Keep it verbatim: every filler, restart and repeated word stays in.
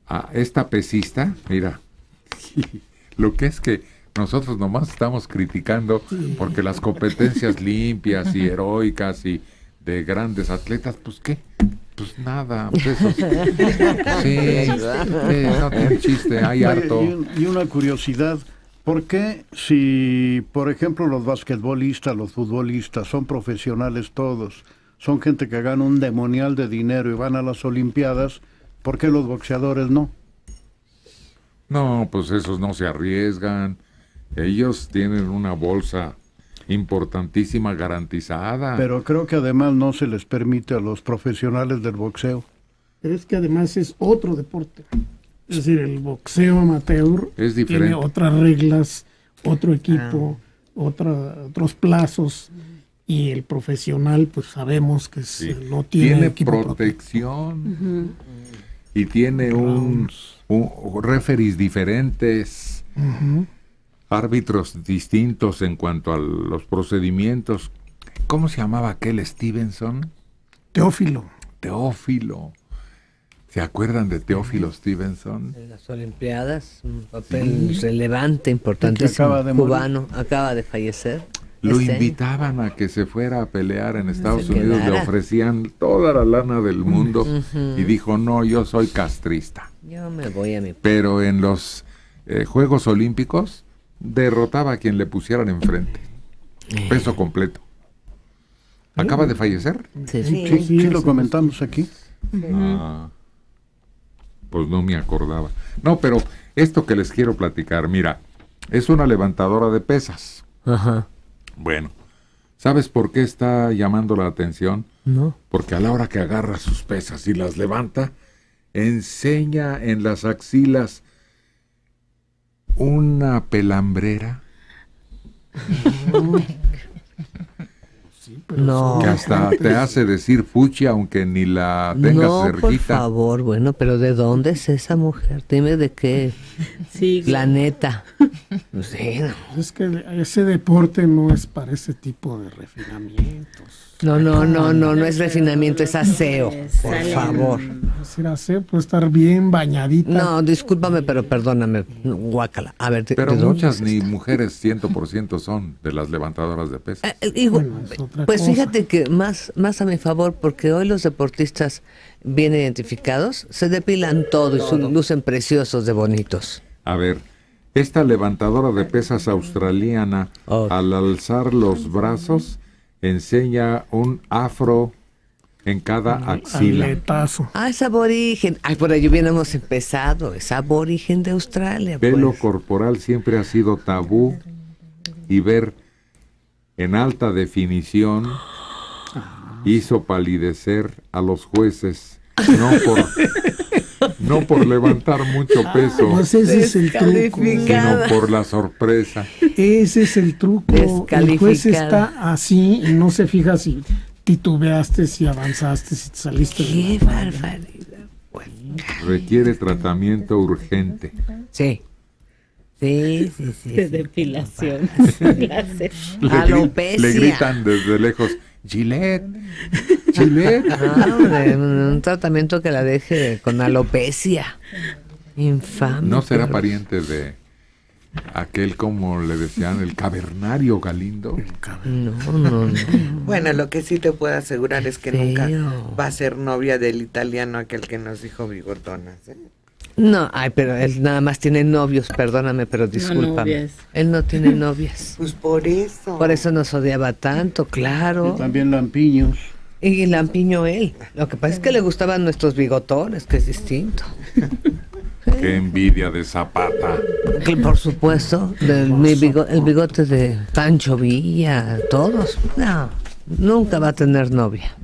a esta pesista, mira, lo que es que nosotros nomás estamos criticando porque las competencias limpias y heroicas y de grandes atletas, pues ¿qué? Pues nada, pues eso. Sí, sí, no tiene chiste, hay harto. Y, y una curiosidad, ¿por qué si, por ejemplo, los basquetbolistas, los futbolistas son profesionales todos, son gente que gana un demonial de dinero y van a las Olimpiadas, ¿por qué los boxeadores no? No, pues esos no se arriesgan. Ellos tienen una bolsa importantísima garantizada. Pero creo que además no se les permite a los profesionales del boxeo. Pero es que además es otro deporte. Es decir, el boxeo amateur es diferente. Tiene otras reglas, otro equipo, ah. otra, otros plazos. Y el profesional, pues sabemos que sí. es, no tiene, tiene equipo protección uh-huh. y tiene un, un referees diferentes. Uh-huh. Árbitros distintos en cuanto a los procedimientos. ¿Cómo se llamaba aquel Stevenson? Teófilo. Teófilo. ¿Se acuerdan de Teófilo Stevenson? En las Olimpiadas, un papel sí. relevante, importantísimo, acaba de cubano, morir. acaba de fallecer. Lo este invitaban a que se fuera a pelear en Estados se Unidos, quedara. le ofrecían toda la lana del mundo uh-huh. y dijo, no, yo soy castrista. Yo me voy a mi... Pero en los eh, Juegos Olímpicos derrotaba a quien le pusieran enfrente. Peso completo. ¿Acaba de fallecer? Sí, sí, sí, sí, sí lo comentamos aquí. Ah, pues no me acordaba. No, pero esto que les quiero platicar, mira, es una levantadora de pesas. Ajá. Bueno, ¿sabes por qué está llamando la atención? No. Porque a la hora que agarra sus pesas y las levanta, enseña en las axilas una pelambrera. Sí, pero no. Que hasta te hace decir fuchi aunque ni la tengas no, cerquita. por favor, bueno, pero ¿de dónde es esa mujer? Dime de qué sí, planeta. No sé, no. Es que ese deporte no es para ese tipo de refinamientos. No, no, no, no, no es refinamiento, es aseo, por favor. Es decir, aseo puede estar bien bañadita. No, discúlpame, pero perdóname, guácala. A ver, ¿de, pero ¿de muchas dónde ni está? mujeres ciento por ciento son de las levantadoras de pesas. Eh, digo, Bueno, es otra pues cosa. fíjate que más, más a mi favor, porque hoy los deportistas bien identificados se depilan todo y su, lucen preciosos de bonitos. A ver, esta levantadora de pesas australiana, Oh. al alzar los brazos, enseña un afro en cada axila. Aletazo. Ah, es aborigen. Ay, por ahí hubiéramos empezado. Es aborigen de Australia. Pelo pues. corporal siempre ha sido tabú y ver en alta definición hizo palidecer a los jueces, no por, no por levantar mucho peso, Pues ese es el truco. Descalificada. sino por la sorpresa. Ese es el truco. El Descalificada. juez está así y no se fija si titubeaste, si avanzaste, si te saliste. Qué de la raya. barbaridad. Bueno, Requiere tratamiento urgente. sí. Sí, sí, sí. de sí. depilación. Láser. Le, gri- Alopecia. le gritan desde lejos, Gillette, Gillette. Ah, de un, un tratamiento que la deje con alopecia. Infame. ¿No será pero- pariente de aquel, como le decían, el cavernario Galindo? No, no, no. Bueno, lo que sí te puedo asegurar es que Feo. nunca va a ser novia del italiano aquel que nos dijo bigotonas, ¿eh? No, ay, pero él nada más tiene novios, perdóname, pero discúlpame. novias. Él no tiene novias. Pues por eso. Por eso nos odiaba tanto, Y claro. también lampiños. Y lampiño él. Lo que pasa es que le gustaban nuestros bigotones, que es distinto. Qué envidia de Zapata. Que por supuesto, del, mi bigo- el bigote de Pancho Villa, todos. No, nunca va a tener novia.